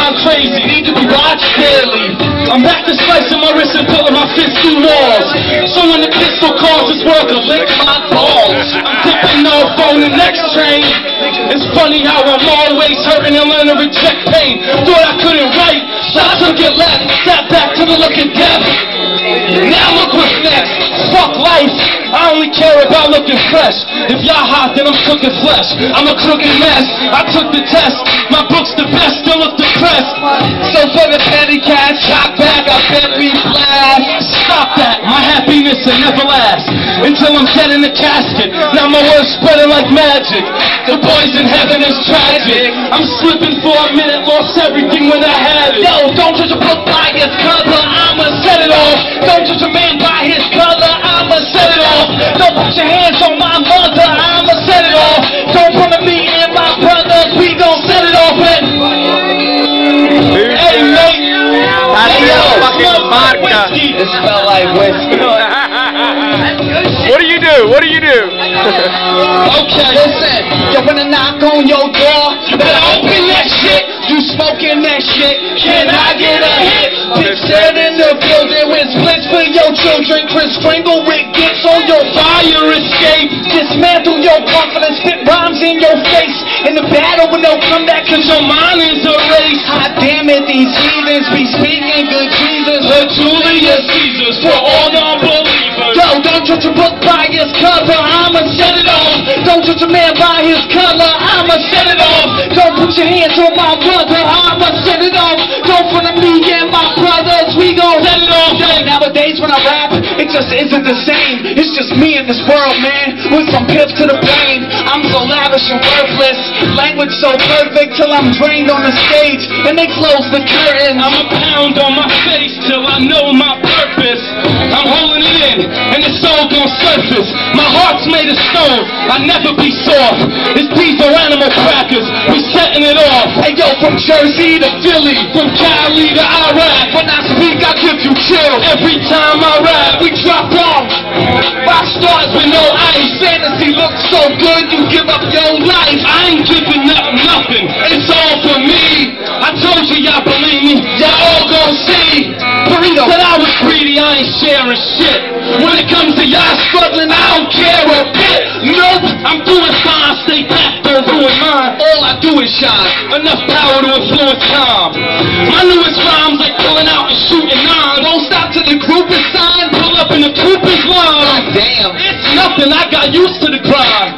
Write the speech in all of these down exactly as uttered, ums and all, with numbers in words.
sound crazy, need to be watched daily. I'm back to slicing my wrist and pulling my fist through walls. So when the pistol calls, it's worth a lick my balls. I'm dipping off on the next train. It's funny how I'm always hurting and learn to reject pain. Thought I couldn't write, so I took it left. Sat back to the look of death. Now look what's next. Fuck life, I only care about looking fresh. If y'all hot, then I'm cooking flesh. I'm a crooked mess, I took the test. My book's the best, still look depressed. So for the petty cats, talk back, I bet we blast. Stop that, my happiness will never last until I'm dead in the casket. Now my words spreading like magic. The boys in heaven is tragic. I'm slipping for a minute, lost everything when I had it. Yo, don't judge a book by its cover, I'ma set it off. Don't judge a man by his color, I'ma set it off. Don't put your hands on my mother, I'ma set it off. Don't front of me and my brothers, we gon' set it off. And hey mate, hey yo, fucking vodka. It smell like whiskey. What do you do? What do you do? Okay, listen, yo, when I knock on your door, you better open that shit. You smoking that shit, can I get a hit? Bitch dead in the building with splits for your children. Chris Kringle with gifts on your fire escape. Dismantle your confidence, spit rhymes in your face. In the battle with no comeback, cause your mind is erased. Hot damn it, these heathens be speaking good Jesus. The Julius Caesars for all non-believers. Yo, don't judge a book by its cover, I'ma set it off. Don't judge a man by his color, I'ma set it off. Don't put your hands on my brother, I'ma set it off. Don't front of me and my brothers, we gon' set it off. Nowadays when I rap, it just isn't the same. It's just me in this world, man, with some piff to the brain. I'm so lavish and worthless, language so perfect till I'm drained on the stage and they close the curtain. I'm a pound on my face till I know my purpose. I'm holding it in and it's all gon' surface. My heart's made of stone, I never be soft. It's these are animal crackers, we setting it off. Hey yo, from Jersey to Philly, from Cali to Iraq. When I speak, I give you chill. Every time I rap, we drop off. Rock stars with no ice. Fantasy looks so good, you give up your life. I ain't giving up nothing, it's all for me. I told you y'all believe me, y'all all gon' see. Burrito said I was greedy, I ain't sharing shit. When it comes to y'all struggling, I don't care a bit. Nope, I'm doing fine, stay back, don't ruin mine. All I do is shine, enough power to influence time. My newest rhymes like pulling out and shooting nine. Don't stop till the group is signed, pull up in the group is line. Damn, it's nothing, I got used to the grind.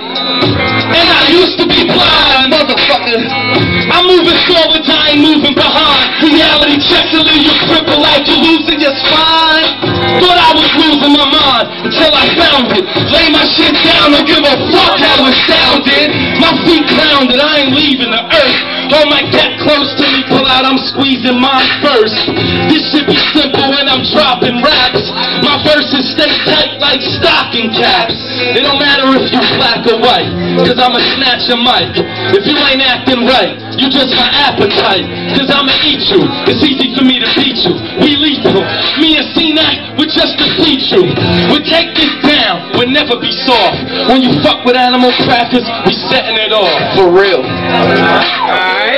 And I used to be blind, motherfucker. I'm moving forward, I ain't moving behind. Reality check to leave you crippled like you're losing your spine. Thought I was losing my mind until I found it. Lay my shit down, don't give a fuck how it sounded. My feet grounded, I ain't leaving the earth. Hold my cat close to me, pull out, I'm squeezing mine first. This shit be simple when I'm dropping raps. My verses stay tight like stocking caps. It don't matter if you black or white, cause I'ma snatch a mic. If you ain't acting right, you just my appetite, cause I'ma eat you. It's easy for me to beat you, we lethal. Me and C-Nac, we just defeat you. We take this down, we'll never be soft. When you fuck with animal crackers, we setting it off, for real.